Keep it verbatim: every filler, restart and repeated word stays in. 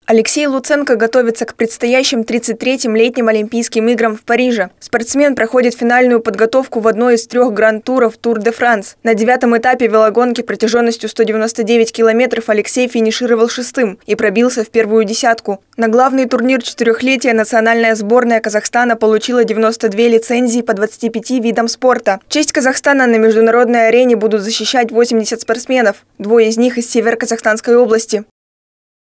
Алексей Луценко готовится к предстоящим тридцать третьим летним Олимпийским играм в Париже. Спортсмен проходит финальную подготовку в одной из трех гранд-туров Тур де Франс. На девятом этапе велогонки протяженностью сто девяносто девять километров Алексей финишировал шестым и пробился в первую десятку. На главный турнир четырехлетия национальная сборная Казахстана получила девяносто две лицензии по двадцати пяти видам спорта. Честь Казахстана на международной арене будут защищать восемьдесят спортсменов. Двое из них из Северо-Казахстанской области.